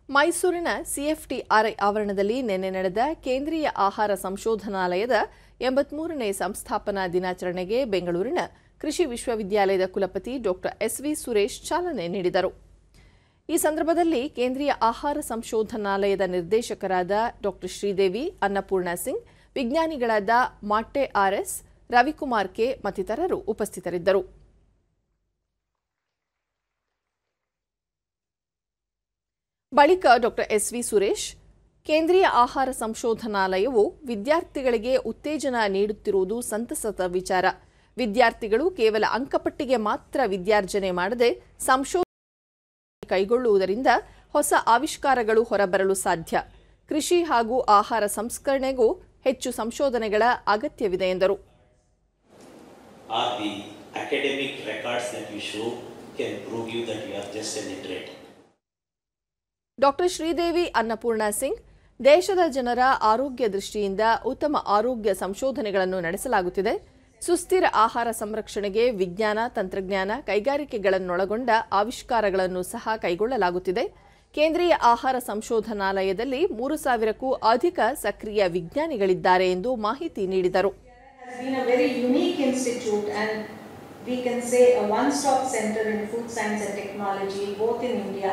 ಮೈಸೂರಿನ ಸಿಎಫ್ಟಿಆರ್ಐ ಆವರಣದಲ್ಲಿ ನಿನ್ನೆ ನಡೆದ ಕೇಂದ್ರೀಯ ಆಹಾರ ಸಂಶೋಧನಾಲಯದ 83ನೇ ಸಂಸ್ಥಾಪನಾ ದಿನಾಚರಣೆಗೆ ಬೆಂಗಳೂರಿನ ಕೃಷಿ ವಿಶ್ವವಿದ್ಯಾಲಯದ ಕುಲಪತಿ ಡಾ ಎಸ್ವಿ ಸುರೇಶ್ ಚಾಲನೆ ನೀಡಿದರು. ಈ ಸಂದರ್ಭದಲ್ಲಿ ಕೇಂದ್ರೀಯ ಆಹಾರ ಸಂಶೋಧನಾಲಯದ ನಿರ್ದೇಶಕರಾದ ಡಾ ಶ್ರೀದೇವಿ ಅನ್ನಪೂರ್ಣ ಸಿಂಗ್, ವಿಜ್ಞಾನಿಗಳಾದ ಮಾಟ್ಟೆ ಆರ್ಎಸ್, ರವಿಕುಮಾರ್ ಕೆ ಮತ್ತಿತರರು ಉಪಸ್ಥಿತರಿದ್ದರು. ಬಳಿಕ ಡಾ ಎಸ್ವಿ ಸುರೇಶ್, ಕೇಂದ್ರೀಯ ಆಹಾರ ಸಂಶೋಧನಾಲಯವು ವಿದ್ಯಾರ್ಥಿಗಳಿಗೆ ಉತ್ತೇಜನ ನೀಡುತ್ತಿರುವುದು ಸಂತಸದ ವಿಚಾರ. ವಿದ್ಯಾರ್ಥಿಗಳು ಕೇವಲ ಅಂಕಪಟ್ಟಿಗೆ ಮಾತ್ರ ವಿದ್ಯಾರ್ಜನೆ ಮಾಡದೆ ಸಂಶೋಧನೆ ಕೈಗೊಳ್ಳುವುದರಿಂದ ಹೊಸ ಆವಿಷ್ಕಾರಗಳು ಹೊರಬರಲು ಸಾಧ್ಯ. ಕೃಷಿ ಹಾಗೂ ಆಹಾರ ಸಂಸ್ಕರಣೆಗೂ ಹೆಚ್ಚು ಸಂಶೋಧನೆಗಳ ಅಗತ್ಯವಿದೆ ಎಂದರು. ಡಾ ಶ್ರೀದೇವಿ ಅನ್ನಪೂರ್ಣ ಸಿಂಗ್, ದೇಶದ ಜನರ ಆರೋಗ್ಯ ದೃಷ್ಟಿಯಿಂದ ಉತ್ತಮ ಆರೋಗ್ಯ ಸಂಶೋಧನೆಗಳನ್ನು ನಡೆಸಲಾಗುತ್ತಿದೆ. ಸುಸ್ಥಿರ ಆಹಾರ ಸಂರಕ್ಷಣೆಗೆ ವಿಜ್ಞಾನ, ತಂತ್ರಜ್ಞಾನ, ಕೈಗಾರಿಕೆಗಳನ್ನೊಳಗೊಂಡ ಆವಿಷ್ಕಾರಗಳನ್ನು ಸಹ ಕೈಗೊಳ್ಳಲಾಗುತ್ತಿದೆ. ಕೇಂದ್ರೀಯ ಆಹಾರ ಸಂಶೋಧನಾಲಯದಲ್ಲಿ 3000ಕ್ಕೂ ಅಧಿಕ ಸಕ್ರಿಯ ವಿಜ್ಞಾನಿಗಳಿದ್ದಾರೆ ಎಂದು ಮಾಹಿತಿ ನೀಡಿದರು. We can say a one-stop center in food science and technology, both in India